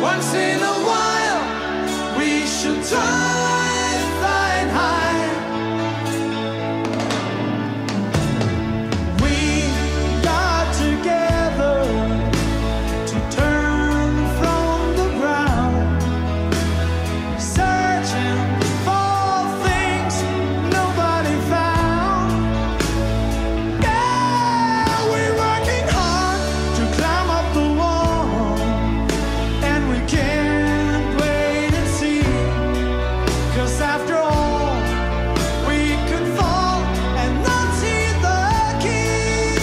Once in a while, we should try flying high. We got together to turn from the ground, searching for things nobody found. Yeah, we're working hard to climb up the wall, and we can't wait and see, 'cause after all, we could fall and not see the key.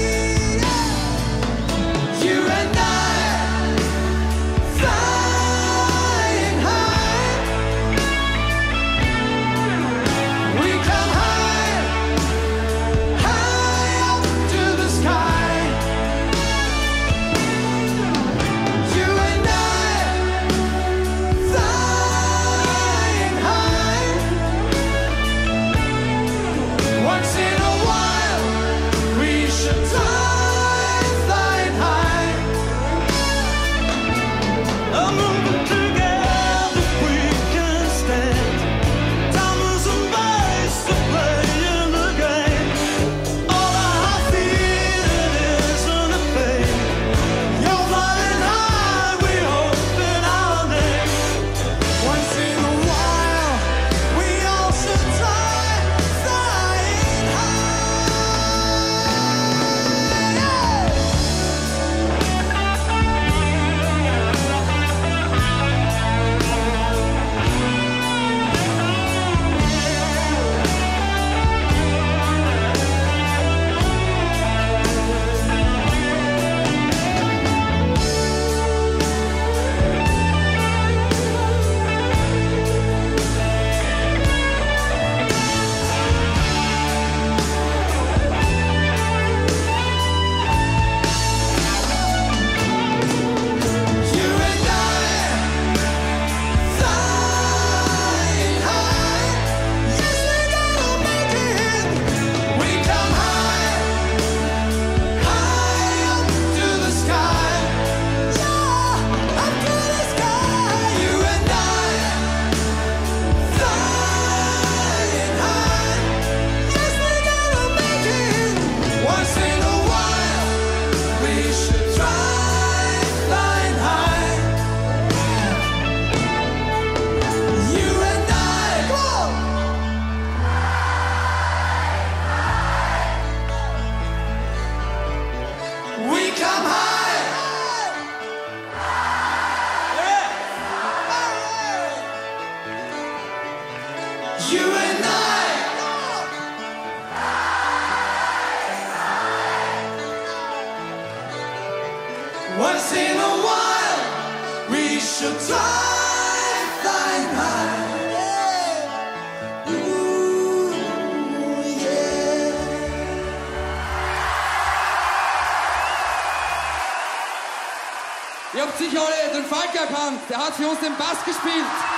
You and I, flying high. We come high, high up to the sky. You and I, flying high. Once in a while, we should try flying high. Moving together we can stand. Time isn't nice to play in the game. All I feel isn't a fake. You're flying high, we hope in our name. Once in a while, we all should try flying You and I, flying high. Yes, we gotta make it. We come high, high up to the sky. Yeah, up to the sky. You and I, flying high. Yes, we gotta make it. Once in a while, we should try flying high. You and I, go! We come high. You and I. Once in a while, we should try flying high. Ooh, yeah. Ihr habt sicher alle den Falk erkannt, der hat für uns den Bass gespielt.